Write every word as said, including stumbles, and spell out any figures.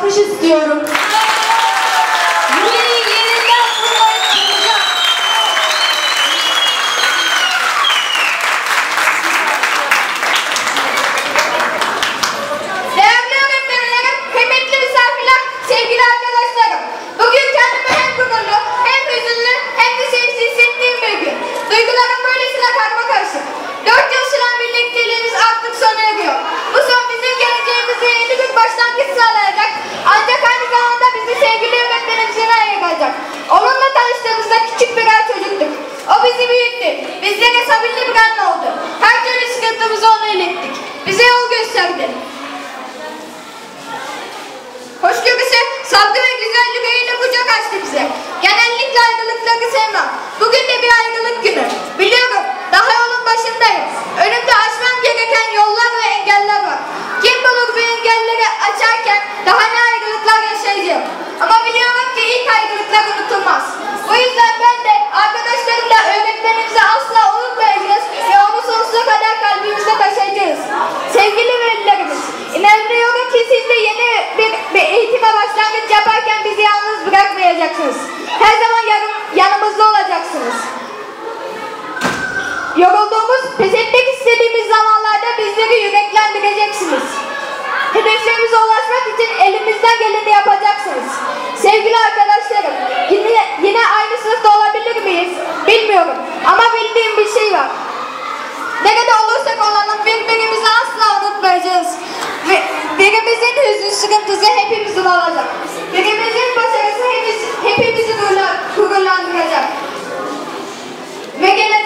alkış istiyorum. Yine yeniden kurmaya çalışacağım. Değerli öğretmenlerim, kıymetli misafirler, sevgili arkadaşlarım. Bugün kendimi hem gururlu, hem hüzünlü, hem de sevimsiz hissettiğim bir gün. Duygularım böylesine karma karışık. Dört yıl süren birlikteliğimiz artık sona eriyor. Bu son bizim geleceğimizde yeni bir başlangıç sağlayacak. Ancak aynı zamanda bizi sevgili öğretmenimizden ayıracak. Onunla tanıştığımızda küçük birer çocuktuk. O bizi büyüttü. Bizlere sabırlı bir anne oldu. Her türlü sıkıntımızı ona ilettik. Bize yol gösterdi. Hoşgörüsü, sabrı ve güzel yüreğiyle kucak açtı bize. Genellikle ayrılıkları sevmem. Bugün de bir ayrılık günü. Biliyorum, daha yolun başındayım. Önümde aşmam gereken yollar ve engeller var. Kim bulur bu engelleri açarken daha ne ayrılıklar yaşayacağım. Ama biliyorum ki ilk ayrılıklar unutulmaz. Bu yüzden ben de arkadaşlarımla öğretmenimizi asla unutmayacağız ve onu sonsuza kadar kalbimizde taşıyacağız. Sevgili velilerimiz, inanıyorum ki siz de yeni bir, bir eğitime başlangıç yaparken bizi yalnız bırakmayacaksınız. Her zaman yarım, yanımızda olacaksınız. Yorulduğumuz, pes etmek istediğimiz zamanlarda bizleri yüreklendireceksiniz. Hedeflerimize ulaşmak için elimizden geleni yapacaksınız. Sevgili arkadaşlarım, yine, yine aynı sınıfta olabilir miyiz? Bilmiyorum ama bildiğim bir şey var. Nerede olursak olalım birbirimizi asla unutmayacağız. Ve birimizin hüznü sıkıntısı hepimizin olacak. Birimizin başarısı hepimiz, hepimizi gururlandıracak. Ve gene